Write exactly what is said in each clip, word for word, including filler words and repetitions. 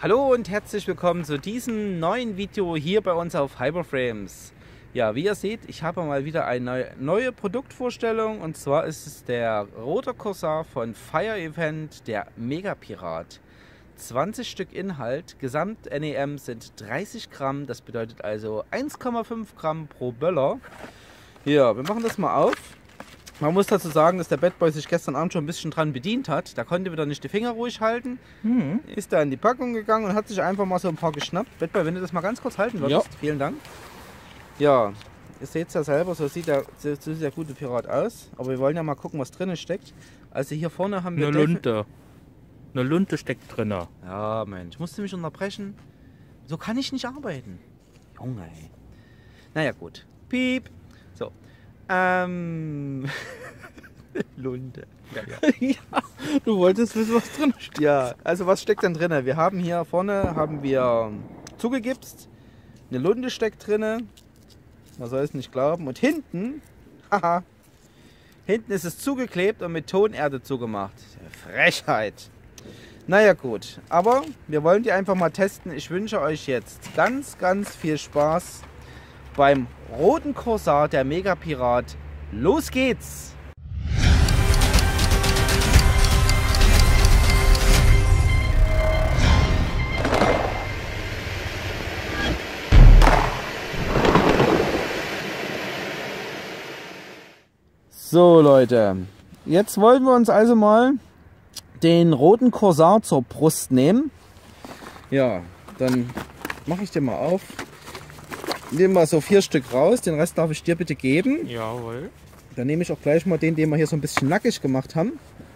Hallo und herzlich willkommen zu diesem neuen Video hier bei uns auf Hyperframes. Ja, wie ihr seht, ich habe mal wieder eine neue Produktvorstellung, und zwar ist es der Rotor Corsair von Fire Event, der Mega Pirat. zwanzig Stück Inhalt, Gesamt N E M sind dreißig Gramm, das bedeutet also eins Komma fünf Gramm pro Böller. Ja, wir machen das mal auf. Man muss dazu sagen, dass der Bad Boy sich gestern Abend schon ein bisschen dran bedient hat. Da konnte wieder nicht die Finger ruhig halten. Mhm. Ist da in die Packung gegangen und hat sich einfach mal so ein paar geschnappt. Bad Boy, wenn du das mal ganz kurz halten würdest. Ja. Vielen Dank. Ja, ihr seht es ja selber, so sieht, der, so sieht der gute Pirat aus. Aber wir wollen ja mal gucken, was drin steckt. Also hier vorne haben wir... Eine Lunte. Eine Lunte steckt drin. Ja, Mensch, musst du mich unterbrechen? So kann ich nicht arbeiten. Junge, ey. Naja, gut. Piep. So. Ähm... Lunte. Ja, ja. Ja, du wolltest wissen, was drin steht. Ja, also was steckt denn drin? Wir haben hier vorne haben wir zugegipst. Eine Lunte steckt drin. Man soll es nicht glauben. Und hinten, haha, hinten ist es zugeklebt und mit Tonerde zugemacht. Frechheit. Naja gut, aber wir wollen die einfach mal testen. Ich wünsche euch jetzt ganz, ganz viel Spaß beim Roten Corsair, der Mega Pirat. Los geht's! So Leute, jetzt wollen wir uns also mal den Roten Corsair zur Brust nehmen. Ja, dann mache ich den mal auf. Nehmen wir so vier Stück raus, den Rest darf ich dir bitte geben. Jawohl. Dann nehme ich auch gleich mal den, den wir hier so ein bisschen nackig gemacht haben.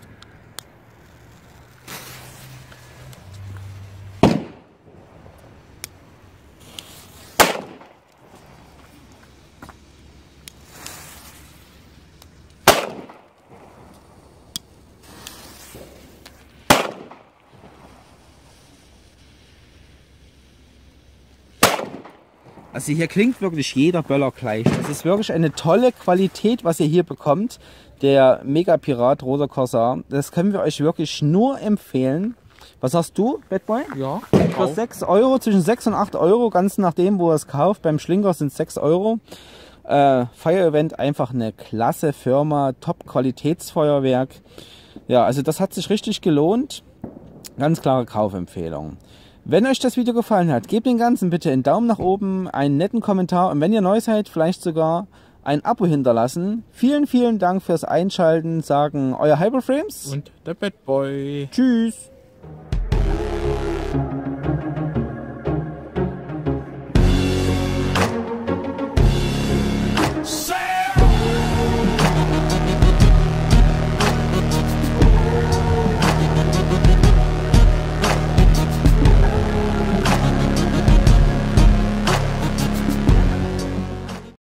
Also hier klingt wirklich jeder Böller gleich. Das ist wirklich eine tolle Qualität, was ihr hier bekommt. Der Mega Pirat Rotor Corsair. Das können wir euch wirklich nur empfehlen. Was sagst du, Bad Boy? Ja. Für sechs Euro, zwischen sechs und acht Euro, ganz nachdem, wo ihr es kauft. Beim Schlinker sind es sechs Euro. Äh, Fire Event, einfach eine klasse Firma, Top-Qualitätsfeuerwerk. Ja, also das hat sich richtig gelohnt. Ganz klare Kaufempfehlung. Wenn euch das Video gefallen hat, gebt den Ganzen bitte einen Daumen nach oben, einen netten Kommentar und wenn ihr neu seid, vielleicht sogar ein Abo hinterlassen. Vielen, vielen Dank fürs Einschalten, sagen euer Hyperframes und der Bad Boy. Tschüss.